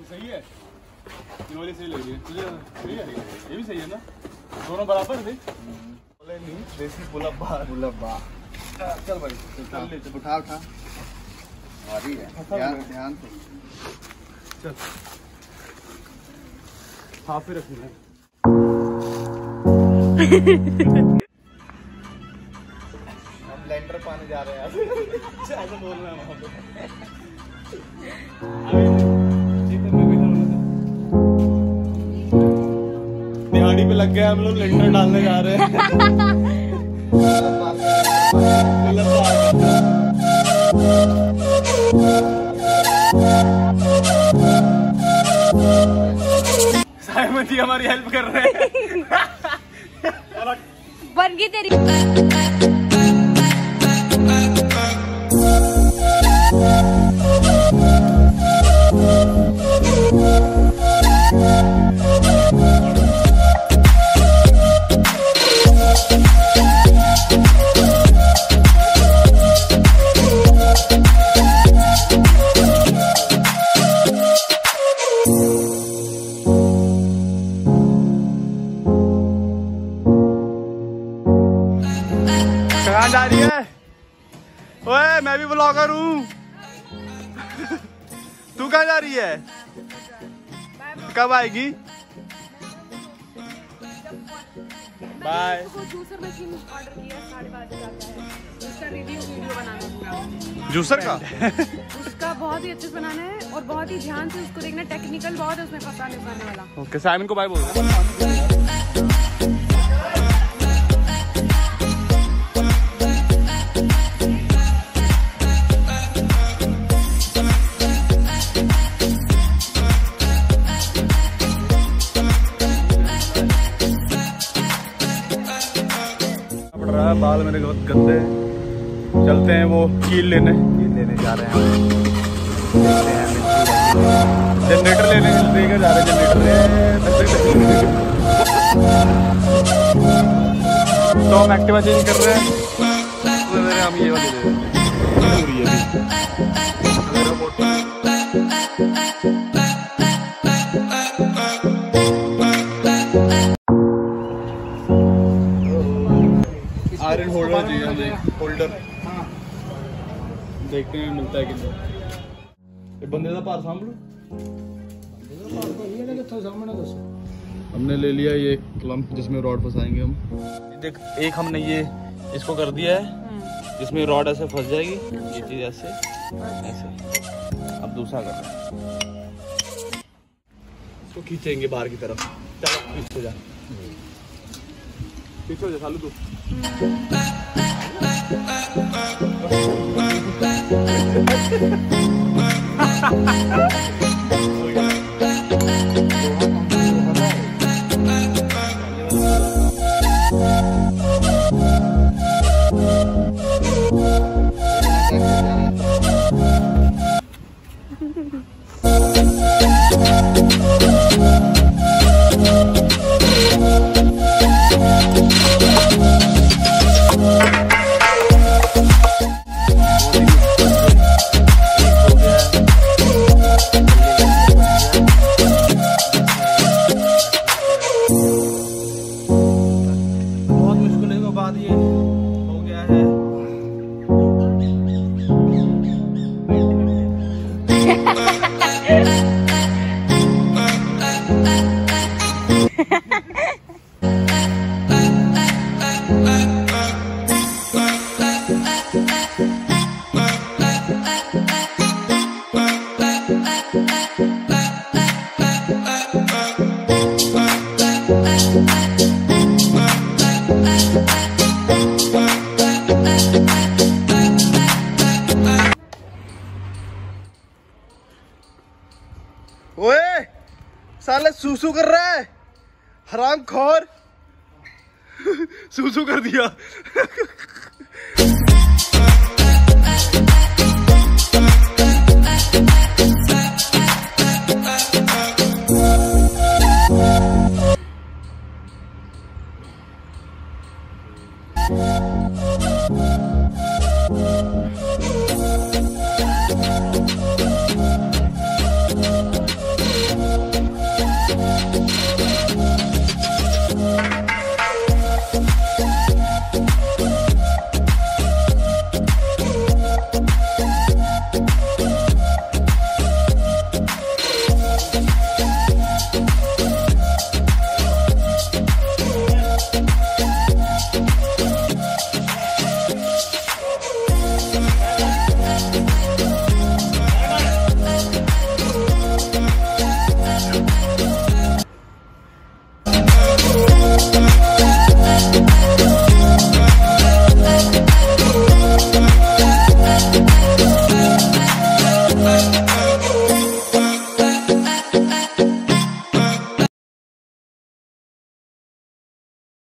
सही है, ये वाली सही लग रही है तुझे? सही है, ये भी सही है ना, दोनों बराबर थे। नहीं देसी पुलअप बार। चल भाई चल ले, उठा भारी है, ध्यान से चल। हाथ पे रखना है। हम ब्लेंडर पाने जा रहे हैं ऐसा बोलना है वहाँ पे। दिहाड़ी पे लग गए हम लोग, ब्लेंडर डालने जा रहे हैं। साइमन जी हमारी हेल्प कर रहे हैं। बन गई तेरी। कहाँ जा रही है? ओए मैं भी ब्लॉगर हूँ। तू कहाँ जा रही है? कब आएगी? बाय। जूसर मशीन ऑर्डर किया, 12:30 जाता है, उसका रिव्यू वीडियो बनाना पूरा। जूसर का? उसका बहुत ही अच्छे से बनाना है और बहुत ही ध्यान से उसको देखना, टेक्निकल बहुत है उसमें, फंसाने वाला। ओके, साइमन को बाय बोल। बाल मेरे बहुत गंदे हैं, चलते हैं वो कील लेने जा रहे हैं। जनरेटर लेने लेकर जा रहे हैं, जनरेटर। तो हम एक्टिवा चेंज कर रहे हैं, हम ये वाले ले रहे आयरन होल्डर चाहिए, होल्डर देखते हैं मिलता है कि नहीं। ये बंदे का भार सांभ लो। हमने ले लिया ये क्लम्प जिसमें रॉड फंसाएंगे हम। देख, एक हमने ये इसको कर दिया है जिसमें रॉड ऐसे फंस जाएगी, ये चीज ऐसे ऐसे। अब दूसरा कर रहे हैं, इसको खींचेंगे बाहर की तरफ। चलो पीछे जा, पीछे हो जा सालू तू। ओए साले सूसू कर रहा है, हराम खोर। सूसू कर दिया।